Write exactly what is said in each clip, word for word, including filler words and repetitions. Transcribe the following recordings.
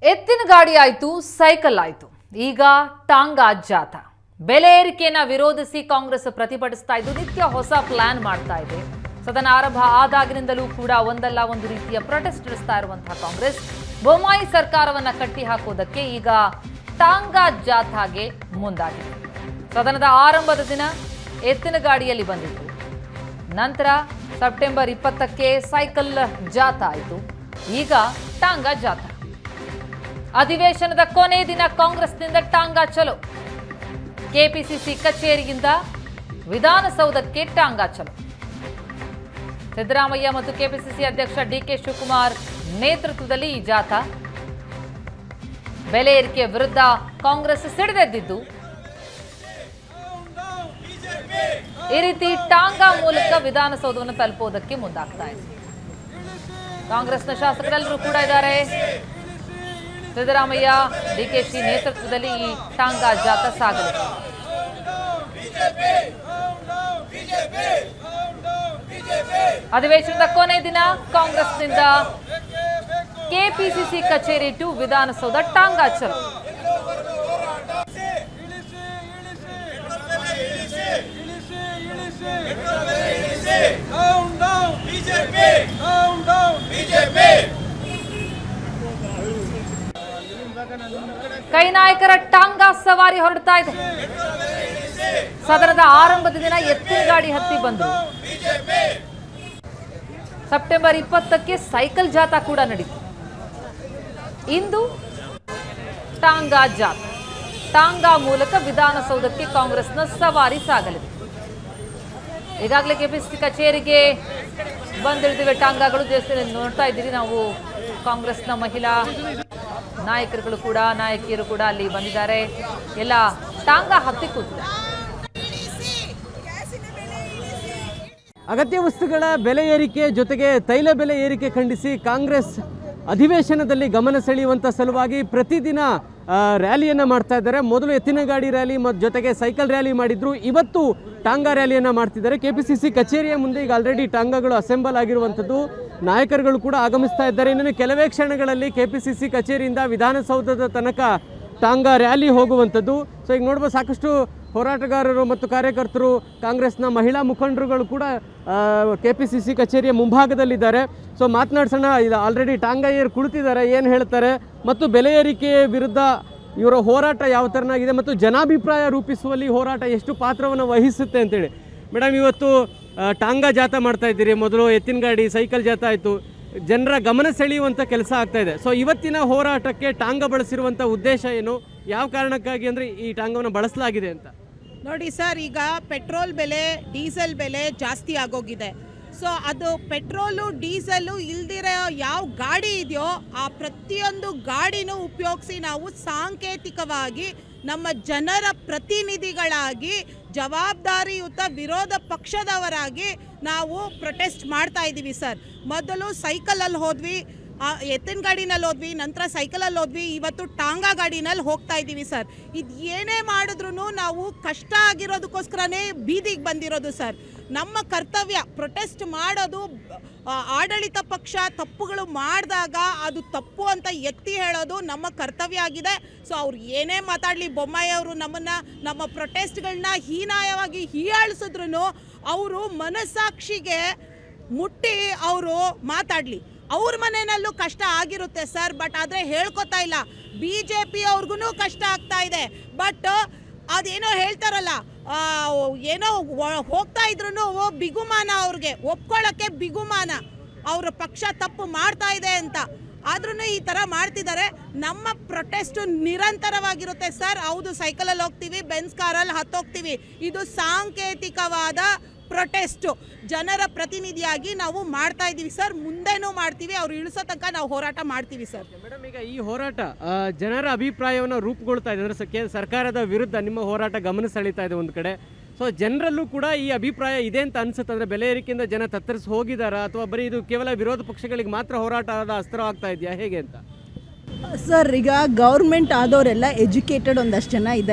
ಎತ್ತಿನ ಗಾಡಿ ಆಯ್ತು, ಸೈಕಲ್ ಆಯ್ತು, ಈಗ ಟಾಂಗಾ ಜಾಥಾ. ಬೆಲೆ ಏರಿಕೆಯನ್ನು ವಿರೋಧಿಸಿ ಕಾಂಗ್ರೆಸ್ ಪ್ರತಿಭಟಿಸ್ತಾ ಇದ್ದು ನಿತ್ಯ ಹೊಸ ಪ್ಲಾನ್ ಮಾಡ್ತಾ ಇದೆ. ಸದನ ಆರಂಭ ಆದಾಗಿನಿಂದಲೂ ಕೂಡ ಒಂದಲ್ಲ ಒಂದು ರೀತಿಯ ಪ್ರೊಟೆಸ್ಟ್ ನಡೆಸ್ತಾ ಇರುವಂತಹ ಕಾಂಗ್ರೆಸ್ ಬೊಮ್ಮಾಯಿ ಸರ್ಕಾರವನ್ನ ಕಟ್ಟಿ ಹಾಕೋದಕ್ಕೆ ಈಗ ಟಾಂಗಾ ಜಾಥಾಗೆ ಮುಂದಾಗಿದೆ. ಸದನದ ಆರಂಭದ ದಿನ ಎತ್ತಿನ ಗಾಡಿಯಲ್ಲಿ ಬಂದಿದ್ರು. ನಂತರ ಸೆಪ್ಟೆಂಬರ್ ಇಪ್ಪತ್ತಕ್ಕೆ ಸೈಕಲ್ ಜಾಥಾ ಆಯಿತು. ಈಗ ಟಾಂಗಾ ಜಾಥಾ. ಅಧಿವೇಶನದ ಕೊನೆ ದಿನ ಕಾಂಗ್ರೆಸ್ನಿಂದ ಟಾಂಗಾ ಚಲೋ. ಕೆಪಿಸಿಸಿ ಕಚೇರಿಯಿಂದ ವಿಧಾನಸೌಧಕ್ಕೆ ಟಾಂಗಾ ಚಲೋ. ಸಿದ್ದರಾಮಯ್ಯ ಮತ್ತು ಕೆಪಿಸಿಸಿ ಅಧ್ಯಕ್ಷ ಡಿಕೆ ಶಿವಕುಮಾರ್ ನೇತೃತ್ವದಲ್ಲಿ ಈ ಜಾಥಾ. ಬೆಲೆ ಏರಿಕೆ ವಿರುದ್ಧ ಕಾಂಗ್ರೆಸ್ ಸಿಡಿದೆದ್ದಿದ್ದು ಈ ರೀತಿ ಟಾಂಗಾ ಮೂಲಕ ವಿಧಾನಸೌಧವನ್ನು ತಲುಪುವುದಕ್ಕೆ ಮುಂದಾಗ್ತಾ ಇದೆ. ಕಾಂಗ್ರೆಸ್ನ ಶಾಸಕರೆಲ್ಲರೂ ಕೂಡ ಇದ್ದಾರೆ. ಸಿದ್ದರಾಮಯ್ಯ ಡಿಕೆಶಿ ನೇತೃತ್ವದಲ್ಲಿ ಈ ಟಾಂಗಾ ಜಾಥಾ ಸಾಗಲಿದೆ. ಅಧಿವೇಶನದ ಕೊನೆ ದಿನ ಕಾಂಗ್ರೆಸ್ನಿಂದ ಕೆಪಿಸಿಸಿ ಕಚೇರಿ ಟು ವಿಧಾನಸೌಧ ಟಾಂಗಾ ಚಲೋ. ಕೈ ನಾಯಕರ ಟಾಂಗಾ ಸವಾರಿ ಹೊರಡ್ತಾ ಇದೆ. ಸದನದ ಆರಂಭದ ದಿನ ಎತ್ತಿನ ಗಾಡಿ ಹತ್ತಿ ಬಂದರು. ಸೆಪ್ಟೆಂಬರ್ ಇಪ್ಪತ್ತಕ್ಕೆ ಸೈಕಲ್ ಜಾಥಾ ಕೂಡ ನಡೀತು. ಇಂದು ಟಾಂಗಾ ಜಾಥಾ. ಟಾಂಗಾ ಮೂಲಕ ವಿಧಾನಸೌಧಕ್ಕೆ ಕಾಂಗ್ರೆಸ್ನ ಸವಾರಿ ಸಾಗಲಿದೆ. ಈಗಾಗಲೇ ಕೆಪಿಸಿಸಿ ಕಚೇರಿಗೆ ಬಂದಿಳಿದಿವೆ ಟಾಂಗಾಗಳು. ದೇಶದಲ್ಲಿ ನೋಡ್ತಾ ಇದ್ದೀರಿ ನಾವು. ಕಾಂಗ್ರೆಸ್ನ ಮಹಿಳಾ ನಾಯಕರುಗಳು ಕೂಡ ನಾಯಕಿಯರು ಕೂಡ ಅಲ್ಲಿ ಬಂದಿದ್ದಾರೆ. ಎಲ್ಲ ಟಾಂಗಾ ಹತ್ತಿ ಕೂತಿದ್ದಾರೆ. ಅಗತ್ಯ ವಸ್ತುಗಳ ಬೆಲೆ ಏರಿಕೆ ಜೊತೆಗೆ ತೈಲ ಬೆಲೆ ಏರಿಕೆ ಖಂಡಿಸಿ ಕಾಂಗ್ರೆಸ್ ಅಧಿವೇಶನದಲ್ಲಿ ಗಮನ ಸೆಳೆಯುವಂಥ ಸಲುವಾಗಿ ಪ್ರತಿದಿನ ರ್ಯಾಲಿಯನ್ನು ಮಾಡ್ತಾ ಇದ್ದಾರೆ. ಮೊದಲು ಎತ್ತಿನ ಗಾಡಿ ರ್ಯಾಲಿ ಮತ್ತು ಜೊತೆಗೆ ಸೈಕಲ್ ರ್ಯಾಲಿ ಮಾಡಿದ್ರು. ಇವತ್ತು ಟಾಂಗಾ ರ್ಯಾಲಿಯನ್ನು ಮಾಡ್ತಿದ್ದಾರೆ. ಕೆ ಪಿ ಸಿ ಸಿ ಕಚೇರಿಯ ಮುಂದೆ ಈಗ ಆಲ್ರೆಡಿ ಟಾಂಗಾಗಳು ಅಸೆಂಬಲ್ ಆಗಿರುವಂಥದ್ದು. ನಾಯಕರುಗಳು ಕೂಡ ಆಗಮಿಸ್ತಾ ಇದ್ದಾರೆ. ಇನ್ನು ಕೆಲವೇ ಕ್ಷಣಗಳಲ್ಲಿ ಕೆ ಪಿ ಸಿ ಸಿ ಕಚೇರಿಯಿಂದ ವಿಧಾನಸೌಧದ ತನಕ ಟಾಂಗಾ ರ್ಯಾಲಿ ಹೋಗುವಂಥದ್ದು. ಸೊ ಈಗ ನೋಡ್ಬೋದು ಸಾಕಷ್ಟು ಹೋರಾಟಗಾರರು ಮತ್ತು ಕಾರ್ಯಕರ್ತರು, ಕಾಂಗ್ರೆಸ್ನ ಮಹಿಳಾ ಮುಖಂಡರುಗಳು ಕೂಡ ಕೆ ಪಿ ಸಿ ಸಿ ಕಚೇರಿಯ ಮುಂಭಾಗದಲ್ಲಿದ್ದಾರೆ. ಸೊ ಮಾತನಾಡ್ಸೋಣ. ಇದು ಆಲ್ರೆಡಿ ಟಾಂಗಾ ಏರ್ ಕುಳಿತಿದ್ದಾರೆ, ಏನು ಹೇಳ್ತಾರೆ ಮತ್ತು ಬೆಲೆ ಏರಿಕೆ ವಿರುದ್ಧ ಇವರ ಹೋರಾಟ ಯಾವ ಥರನಾಗಿದೆ ಮತ್ತು ಜನಾಭಿಪ್ರಾಯ ರೂಪಿಸುವಲ್ಲಿ ಹೋರಾಟ ಎಷ್ಟು ಪಾತ್ರವನ್ನು ವಹಿಸುತ್ತೆ ಅಂತೇಳಿ. ಮೇಡಮ್, ಇವತ್ತು ಟಾಂಗಾ ಜಾಥಾ ಮಾಡ್ತಾ ಇದ್ದೀರಿ. ಮೊದಲು ಎತ್ತಿನ ಗಾಡಿ ಸೈಕಲ್ ಜಾಥಾ ಆಯಿತು. ಜನರ ಗಮನ ಸೆಳೆಯುವಂಥ ಕೆಲಸ ಆಗ್ತಾ ಇದೆ. ಸೊ ಇವತ್ತಿನ ಹೋರಾಟಕ್ಕೆ ಟಾಂಗಾ ಬಳಸಿರುವಂಥ ಉದ್ದೇಶ ಏನು, ಯಾವ ಕಾರಣಕ್ಕಾಗಿ ಅಂದರೆ ಈ ಟಾಂಗಾವನ್ನು ಬಳಸಲಾಗಿದೆ ಅಂತ? ನೋಡಿ ಸರ್, ಈಗ ಪೆಟ್ರೋಲ್ ಬೆಲೆ ಡೀಸೆಲ್ ಬೆಲೆ ಜಾಸ್ತಿ ಆಗೋಗಿದೆ. ಸೊ ಅದು ಪೆಟ್ರೋಲು ಡೀಸೆಲ್ಲು ಇಲ್ದಿರೋ ಯಾವ ಗಾಡಿ ಇದೆಯೋ ಆ ಪ್ರತಿಯೊಂದು ಗಾಡಿನೂ ಉಪಯೋಗಿಸಿ ನಾವು ಸಾಂಕೇತಿಕವಾಗಿ ನಮ್ಮ ಜನರ ಪ್ರತಿನಿಧಿಗಳಾಗಿ ಜವಾಬ್ದಾರಿಯುತ ವಿರೋಧ ಪಕ್ಷದವರಾಗಿ ನಾವು ಪ್ರೊಟೆಸ್ಟ್ ಮಾಡ್ತಾ ಇದ್ದೀವಿ ಸರ್. ಮೊದಲು ಸೈಕಲಲ್ಲಿ ಹೋದ್ವಿ, ಎತ್ತಿನ ಗಾಡಿನಲ್ಲಿ ಹೋದ್ವಿ, ನಂತರ ಸೈಕಲಲ್ಲಿ ಹೋದ್ವಿ, ಇವತ್ತು ಟಾಂಗಾ ಗಾಡಿನಲ್ಲಿ ಹೋಗ್ತಾ ಇದ್ದೀವಿ ಸರ್. ಇದು ಏನೇ ಮಾಡಿದ್ರೂ ನಾವು ಕಷ್ಟ ಆಗಿರೋದಕ್ಕೋಸ್ಕರನೇ ಬೀದಿಗೆ ಬಂದಿರೋದು ಸರ್. ನಮ್ಮ ಕರ್ತವ್ಯ ಪ್ರೊಟೆಸ್ಟ್ ಮಾಡೋದು. ಆಡಳಿತ ಪಕ್ಷ ತಪ್ಪುಗಳು ಮಾಡಿದಾಗ ಅದು ತಪ್ಪು ಅಂತ ಎತ್ತಿ ಹೇಳೋದು ನಮ್ಮ ಕರ್ತವ್ಯ ಆಗಿದೆ. ಸೊ ಅವ್ರು ಏನೇ ಮಾತಾಡಲಿ, ಬೊಮ್ಮಾಯಿ ಅವರು ನಮ್ಮನ್ನು ನಮ್ಮ ಪ್ರೊಟೆಸ್ಟ್ಗಳನ್ನ ಹೀನಾಯವಾಗಿ ಹೀಯಾಳಿಸಿದ್ರು ಅವರು ಮನಸ್ಸಾಕ್ಷಿಗೆ ಮುಟ್ಟಿ ಅವರು ಮಾತಾಡಲಿ. ಅವ್ರ ಮನೆಯಲ್ಲೂ ಕಷ್ಟ ಆಗಿರುತ್ತೆ ಸರ್, ಬಟ್ ಆದರೆ ಹೇಳ್ಕೊತಾ ಇಲ್ಲ. ಬಿ ಜೆ ಪಿ ಅವ್ರಿಗೂ ಕಷ್ಟ ಆಗ್ತಾ ಇದೆ. ಬಟ್ ಅದೇನೋ ಹೇಳ್ತಾರಲ್ಲ, ಏನೋ ಹೋಗ್ತಾ ಇದ್ರು ಬಿಗುಮಾನ, ಅವ್ರಿಗೆ ಒಪ್ಕೊಳ್ಳೋಕ್ಕೆ ಬಿಗುಮಾನ, ಅವ್ರ ಪಕ್ಷ ತಪ್ಪು ಮಾಡ್ತಾ ಇದೆ ಅಂತ. ಆದ್ರೂ ಈ ಥರ ಮಾಡ್ತಿದ್ದಾರೆ. ನಮ್ಮ ಪ್ರೊಟೆಸ್ಟು ನಿರಂತರವಾಗಿರುತ್ತೆ ಸರ್. ಹೌದು, ಸೈಕಲಲ್ಲಿ ಹೋಗ್ತೀವಿ, ಬೆನ್ಸ್ ಕಾರಲ್ಲಿ ಹತ್ತೋಗ್ತೀವಿ. ಇದು ಸಾಂಕೇತಿಕವಾದ ಪ್ರೊಟೆಸ್ಟು. ಜನರ ಪ್ರತಿನಿಧಿಯಾಗಿ ನಾವು ಮಾಡ್ತಾ ಇದ್ದೀವಿ ಸರ್. ಮುಂದೆನೂ ಮಾಡ್ತೀವಿ. ಅವ್ರು ಇಳಿಸೋ ತನಕ ನಾವು ಹೋರಾಟ ಮಾಡ್ತೀವಿ ಸರ್. ಮೇಡಮ್, ಈಗ ಈ ಹೋರಾಟ ಜನರ ಅಭಿಪ್ರಾಯವನ್ನು ರೂಪುಗೊಳ್ತಾ ಇದೆ ಅಂದರೆ ಸರ್ಕಾರದ ವಿರುದ್ಧ ನಿಮ್ಮ ಹೋರಾಟ ಗಮನ ಸೆಳೀತಾ ಇದೆ ಒಂದು ಕಡೆ. ಸೊ ಜನರಲ್ಲೂ ಕೂಡ ಈ ಅಭಿಪ್ರಾಯ ಇದೆ ಅಂತ ಅನ್ಸುತ್ತೆ. ಅಂದರೆ ಬೆಲೆ ಏರಿಕೆಯಿಂದ ಜನ ತತ್ತರಿಸಿ ಹೋಗಿದ್ದಾರಾ ಅಥವಾ ಬರೀ ಇದು ಕೇವಲ ವಿರೋಧ ಪಕ್ಷಗಳಿಗೆ ಮಾತ್ರ ಹೋರಾಟದ ಅಸ್ತ್ರ ಆಗ್ತಾ ಇದೆಯಾ, ಹೇಗೆ ಅಂತ? ಸರ್, ಈಗ ಗೌರ್ಮೆಂಟ್ ಆದವರೆಲ್ಲ ಎಜುಕೇಟೆಡ್ ಒಂದಷ್ಟು ಜನ ಇದ್ದಾರೆ.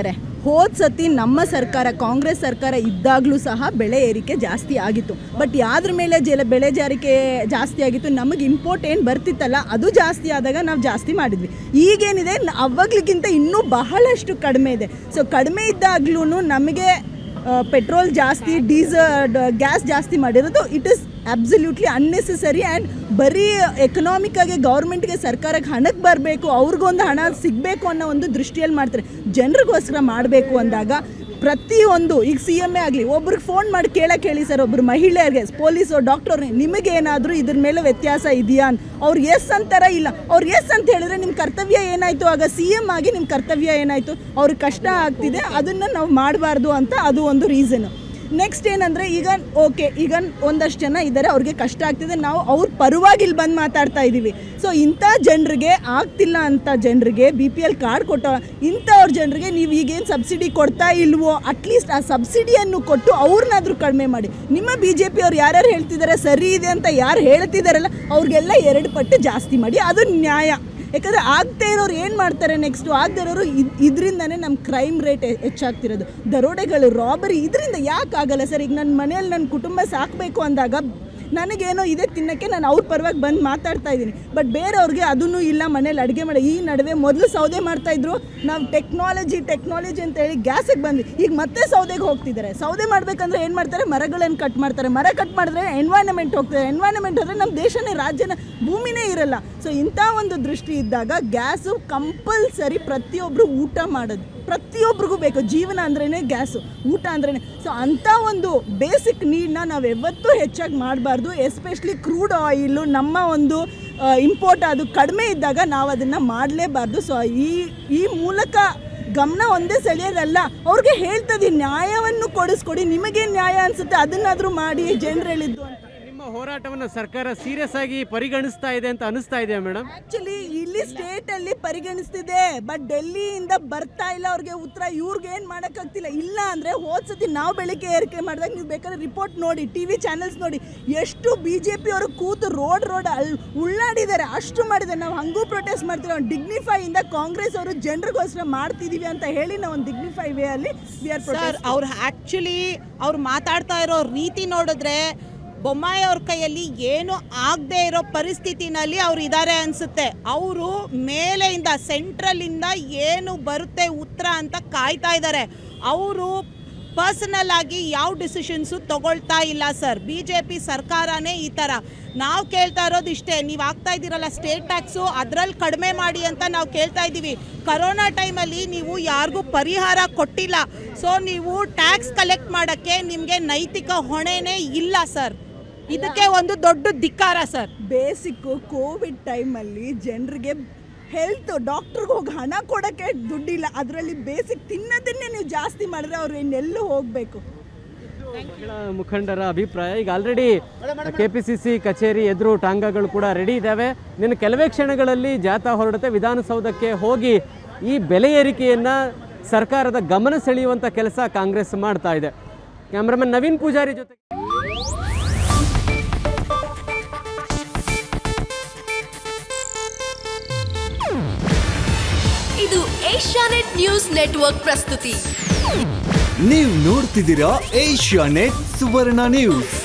ಹೋದ ಸತಿ ನಮ್ಮ ಸರ್ಕಾರ ಕಾಂಗ್ರೆಸ್ ಸರ್ಕಾರ ಇದ್ದಾಗಲೂ ಸಹ ಬೆಳೆ ಏರಿಕೆ ಜಾಸ್ತಿ ಆಗಿತ್ತು. ಬಟ್ ಯಾವ್ದ್ರ ಮೇಲೆ ಜಲ ಬೆಳೆ ಜಾರಿಕೆ ಜಾಸ್ತಿ ಆಗಿತ್ತು, ನಮಗೆ ಇಂಪೋರ್ಟ್ ಏನು ಬರ್ತಿತ್ತಲ್ಲ ಅದು ಜಾಸ್ತಿ ಆದಾಗ ನಾವು ಜಾಸ್ತಿ ಮಾಡಿದ್ವಿ. ಈಗೇನಿದೆ ಅವಾಗ್ಲಿಗಿಂತ ಇನ್ನೂ ಬಹಳಷ್ಟು ಕಡಿಮೆ ಇದೆ. ಸೊ ಕಡಿಮೆ ಇದ್ದಾಗ್ಲೂ ನಮಗೆ ಪೆಟ್ರೋಲ್ ಜಾಸ್ತಿ, ಡೀಸಲ್, ಗ್ಯಾಸ್ ಜಾಸ್ತಿ ಮಾಡಿರೋದು it is absolutely unnecessary. And ಬರೀ ಎಕನಾಮಿಕ್ಕಾಗಿ ಗೌರ್ಮೆಂಟ್ಗೆ ಸರ್ಕಾರಕ್ಕೆ ಹಣಕ್ಕೆ ಬರಬೇಕು, ಅವ್ರಿಗೊಂದು ಹಣ ಸಿಗಬೇಕು ಅನ್ನೋ ಒಂದು ದೃಷ್ಟಿಯಲ್ಲಿ ಮಾಡ್ತಾರೆ. ಜನರಿಗೋಸ್ಕರ ಮಾಡಬೇಕು ಅಂದಾಗ ಪ್ರತಿಯೊಂದು ಈಗ ಸಿ ಎಮ್ ಎ ಆಗಲಿ ಒಬ್ರಿಗೆ ಫೋನ್ ಮಾಡಿ ಕೇಳಕ್ಕೆ ಹೇಳಿ ಸರ್, ಒಬ್ಬರು ಮಹಿಳೆಯರಿಗೆ ಪೊಲೀಸು ಡಾಕ್ಟರ್ ನಿಮಗೇನಾದರೂ ಇದ್ರ ಮೇಲೆ ವ್ಯತ್ಯಾಸ ಇದೆಯಾ ಅಂತ. ಅವ್ರು ಎಸ್ ಅಂತಾರ ಇಲ್ಲ, ಅವ್ರು ಎಸ್ ಅಂತ ಹೇಳಿದ್ರೆ ನಿಮ್ಮ ಕರ್ತವ್ಯ ಏನಾಯಿತು, ಆಗ ಸಿ ಎಮ್ ಆಗಿ ನಿಮ್ಮ ಕರ್ತವ್ಯ ಏನಾಯಿತು, ಅವ್ರಿಗೆ ಕಷ್ಟ ಆಗ್ತಿದೆ ಅದನ್ನು ನಾವು ಮಾಡಬಾರ್ದು ಅಂತ ಅದು ಒಂದು ರೀಸನು. ನೆಕ್ಸ್ಟ್ ಏನಂದರೆ ಈಗ ಓಕೆ ಈಗ ಒಂದಷ್ಟು ಜನ ಇದ್ದಾರೆ ಅವ್ರಿಗೆ ಕಷ್ಟ ಆಗ್ತಿದೆ, ನಾವು ಅವ್ರ ಪರವಾಗಿ ಇಲ್ಲಿ ಬಂದು ಮಾತಾಡ್ತಾ ಇದ್ದೀವಿ. ಸೊ ಇಂಥ ಜನರಿಗೆ ಆಗ್ತಿಲ್ಲ ಅಂತ ಜನರಿಗೆ ಬಿ ಪಿ ಎಲ್ ಕಾರ್ಡ್ ಕೊಟ್ಟ ಇಂಥವ್ರ ಜನರಿಗೆ ನೀವು ಈಗೇನು ಸಬ್ಸಿಡಿ ಕೊಡ್ತಾ ಇಲ್ವೋ ಅಟ್ಲೀಸ್ಟ್ ಆ ಸಬ್ಸಿಡಿಯನ್ನು ಕೊಟ್ಟು ಅವ್ರನ್ನಾದರೂ ಕಡಿಮೆ ಮಾಡಿ. ನಿಮ್ಮ ಬಿ ಜೆ ಪಿ ಅವ್ರು ಯಾರ್ಯಾರು ಹೇಳ್ತಿದ್ದಾರೆ ಸರಿ ಇದೆ ಅಂತ ಯಾರು ಹೇಳ್ತಿದ್ದಾರಲ್ಲ ಅವ್ರಿಗೆಲ್ಲ ಎರಡು ಪಟ್ಟು ಜಾಸ್ತಿ ಮಾಡಿ, ಅದು ನ್ಯಾಯ. ಯಾಕಂದರೆ ಆಗದೇ ಇರೋರು ಏನು ಮಾಡ್ತಾರೆ, ನೆಕ್ಸ್ಟು ಆಗದೇ ಇರೋರು ಇದು ಇದರಿಂದನೇ ನಮ್ಮ ಕ್ರೈಮ್ ರೇಟ್ ಹೆಚ್ಚಾಗ್ತಿರೋದು, ದರೋಡೆಗಳು, ರಾಬರಿ. ಇದರಿಂದ ಯಾಕೆ ಆಗಲ್ಲ ಸರ್? ಈಗ ನನ್ನ ಮನೇಲಿ ನನ್ನ ಕುಟುಂಬ ಸಾಕಬೇಕು ಅಂದಾಗ ನನಗೇನೋ ಇದೆ ತಿನ್ನೋಕ್ಕೆ ನಾನು ಅವ್ರ ಪರವಾಗಿ ಬಂದು ಮಾತಾಡ್ತಾ ಇದ್ದೀನಿ. ಬಟ್ ಬೇರೆಯವ್ರಿಗೆ ಅದೂ ಇಲ್ಲ, ಮನೇಲಿ ಅಡುಗೆ ಮಾಡಿ. ಈ ನಡುವೆ ಮೊದಲು ಸೌದೆ ಮಾಡ್ತಾಯಿದ್ರು, ನಾವು ಟೆಕ್ನಾಲಜಿ ಟೆಕ್ನಾಲಜಿ ಅಂತ ಹೇಳಿ ಗ್ಯಾಸಿಗೆ ಬಂದ್ವಿ, ಈಗ ಮತ್ತೆ ಸೌದೆಗೆ ಹೋಗ್ತಿದ್ದಾರೆ. ಸೌದೆ ಮಾಡಬೇಕಂದ್ರೆ ಏನು ಮಾಡ್ತಾರೆ, ಮರಗಳನ್ನು ಕಟ್ ಮಾಡ್ತಾರೆ. ಮರ ಕಟ್ ಮಾಡಿದ್ರೆ ಎನ್ವೈರನ್ಮೆಂಟ್ ಹೋಗ್ತದೆ, ಎನ್ವೈರನ್ಮೆಂಟ್ ಹೋದರೆ ನಮ್ಮ ದೇಶನೇ ರಾಜ್ಯನ ಭೂಮಿನೇ ಇರಲ್ಲ. ಸೊ ಇಂಥ ಒಂದು ದೃಷ್ಟಿ ಇದ್ದಾಗ ಗ್ಯಾಸು ಕಂಪಲ್ಸರಿ ಪ್ರತಿಯೊಬ್ಬರು ಊಟ ಮಾಡೋದು ಪ್ರತಿಯೊಬ್ಬರಿಗೂ ಬೇಕು. ಜೀವನ ಅಂದ್ರೇ ಗ್ಯಾಸು, ಊಟ ಅಂದ್ರೇ. ಸೊ ಅಂಥ ಒಂದು ಬೇಸಿಕ್ ನೀಡನ್ನ ನಾವು ಯಾವತ್ತೂ ಹೆಚ್ಚಾಗಿ ಮಾಡಬಾರ್ದು. ಎಸ್ಪೆಷಲಿ ಕ್ರೂಡ್ ಆಯಿಲು ನಮ್ಮ ಒಂದು ಇಂಪೋರ್ಟ್ ಅದು ಕಡಿಮೆ ಇದ್ದಾಗ ನಾವು ಅದನ್ನು ಮಾಡಲೇಬಾರ್ದು. ಸೊ ಈ ಈ ಮೂಲಕ ಗಮನ ಒಂದೇ ಸೆಳೆಯೋದಲ್ಲ, ಅವ್ರಿಗೆ ಹೇಳ್ತದೆ ನ್ಯಾಯವನ್ನು ಕೊಡಿಸ್ಕೊಡಿ, ನಿಮಗೇನು ನ್ಯಾಯ ಅನಿಸುತ್ತೆ ಅದನ್ನಾದರೂ ಮಾಡಿ ಜನರು ಹೇಳಿದ್ದು ಅಂತ. ಹೋರಾಟವನ್ನು ಸರ್ಕಾರ ಸೀರಿಯಸ್ ಆಗಿ ಪರಿಗಣಿಸ್ತಾ ಇದೆ ಅಂತ ಅನಿಸ್ತಾ ಇದೆ ಮೇಡಮ್? ಆಕ್ಚುಲಿ ಇಲ್ಲಿ ಸ್ಟೇಟ್ ಅಲ್ಲಿ ಪರಿಗಣಿಸ್ತಿದೆ, ಬಟ್ ಡೆಲ್ಲಿಯಿಂದ ಬರ್ತಾ ಇಲ್ಲ ಅವ್ರಿಗೆ ಉತ್ತರ. ಇವ್ರಿಗೆ ಏನು ಮಾಡೋಕ್ಕಾಗ್ತಿಲ್ಲ. ಇಲ್ಲ ಅಂದರೆ ಹೋದ್ಸತಿ ನಾವು ಬೆಳಿಗ್ಗೆ ಏರಿಕೆ ಮಾಡಿದಾಗ ನೀವು ಬೇಕಾದ್ರೆ ರಿಪೋರ್ಟ್ ನೋಡಿ, ಟಿ ವಿ ಚಾನೆಲ್ಸ್ ನೋಡಿ, ಎಷ್ಟು ಬಿ ಜೆ ಪಿ ಅವರು ಕೂತು ರೋಡ್ ರೋಡ್ ಅಲ್ಲಿ ಉಳ್ಳಾಡಿದ್ದಾರೆ, ಅಷ್ಟು ಮಾಡಿದ್ದಾರೆ. ನಾವು ಹಂಗೂ ಪ್ರೊಟೆಸ್ಟ್ ಮಾಡ್ತೀವಿ, ಒಂದು ಡಿಗ್ನಿಫೈಯಿಂದ ಕಾಂಗ್ರೆಸ್ ಅವರು ಜನರಿಗೋಸ್ಕರ ಮಾಡ್ತಿದ್ದೀವಿ ಅಂತ ಹೇಳಿ ನಾವು ಒಂದು ಡಿಗ್ನಿಫೈ ವೇ ಅಲ್ಲಿ ವಿ ಆರ್ ಪ್ರೊಟೆಸ್ಟ್. ಅವ್ರು ಆ್ಯಕ್ಚುಲಿ ಅವ್ರು ಮಾತಾಡ್ತಾ ಇರೋ ರೀತಿ ನೋಡಿದ್ರೆ ಬೊಮ್ಮಾಯಿ ಅವ್ರ ಕೈಯಲ್ಲಿ ಏನು ಆಗದೆ ಇರೋ ಪರಿಸ್ಥಿತಿನಲ್ಲಿ ಅವ್ರು ಇದ್ದಾರೆ ಅನಿಸುತ್ತೆ. ಅವರು ಮೇಲೆಯಿಂದ ಸೆಂಟ್ರಲಿಂದ ಏನು ಬರುತ್ತೆ ಉತ್ತರ ಅಂತ ಕಾಯ್ತಾ ಇದ್ದಾರೆ. ಅವರು ಪರ್ಸನಲ್ ಆಗಿ ಯಾವ ಡಿಸಿಷನ್ಸು ತಗೊಳ್ತಾ ಇಲ್ಲ ಸರ್. ಬಿ ಜೆ ಪಿ ಸರ್ಕಾರನೇ ಈ ಥರ. ನಾವು ಕೇಳ್ತಾ ಇರೋದು ಇಷ್ಟೇ, ನೀವು ಆಗ್ತಾ ಇದ್ದೀರಲ್ಲ ಸ್ಟೇಟ್ ಟ್ಯಾಕ್ಸು ಅದರಲ್ಲಿ ಕಡಿಮೆ ಮಾಡಿ ಅಂತ ನಾವು ಕೇಳ್ತಾ ಇದ್ದೀವಿ. ಕರೋನಾ ಟೈಮಲ್ಲಿ ನೀವು ಯಾರಿಗೂ ಪರಿಹಾರ ಕೊಟ್ಟಿಲ್ಲ. ಸೊ ನೀವು ಟ್ಯಾಕ್ಸ್ ಕಲೆಕ್ಟ್ ಮಾಡೋಕ್ಕೆ ನಿಮಗೆ ನೈತಿಕ ಹೊಣೆನೇ ಇಲ್ಲ ಸರ್. ಇದಕ್ಕೆ ಒಂದು ದೊಡ್ಡ ಧಿಕ್ಕಾರ ಸರ್. ಬೇಸಿಕ್ಕು ಕೋವಿಡ್ ಟೈಮಲ್ಲಿ ಜನರಿಗೆ ಹೆಲ್ತ್ ಡಾಕ್ಟ್ರಿಗೆ ಹೋಗಿ ಹಣ ಕೊಡೋಕ್ಕೆ ದುಡ್ಡಿಲ್ಲ, ಅದರಲ್ಲಿ ಬೇಸಿಕ್ ತಿನ್ನೋದನ್ನೇ ನೀವು ಜಾಸ್ತಿ ಮಾಡಿದ್ರೆ ಅವ್ರು ಇನ್ನೆಲ್ಲೂ ಹೋಗಬೇಕು. ಮಹಿಳಾ ಮುಖಂಡರ ಅಭಿಪ್ರಾಯ. ಈಗ already K P C C ಕಚೇರಿ ಎದುರು ಟಾಂಗಾಗಳು ಕೂಡ ರೆಡಿ ಇದ್ದಾವೆ. ನಿನ್ನ ಕೆಲವೇ ಕ್ಷಣಗಳಲ್ಲಿ ಜಾಥಾ ಹೊರಡುತ್ತೆ. ವಿಧಾನಸೌಧಕ್ಕೆ ಹೋಗಿ ಈ ಬೆಲೆ ಏರಿಕೆಯನ್ನು ಸರ್ಕಾರದ ಗಮನ ಸೆಳೆಯುವಂಥ ಕೆಲಸ ಕಾಂಗ್ರೆಸ್ ಮಾಡ್ತಾ ಇದೆ. ಕ್ಯಾಮ್ರಾಮನ್ ನವೀನ್ ಪೂಜಾರಿ ಜೊತೆ ಇದು ಏಷ್ಯಾನೆಟ್ ನ್ಯೂಸ್ ನೆಟ್ವರ್ಕ್ ಪ್ರಸ್ತುತಿ. ನೀವು ನೋಡ್ತಿದ್ದೀರಾ ಏಷ್ಯಾನೆಟ್ ಸುವರ್ಣ ನ್ಯೂಸ್.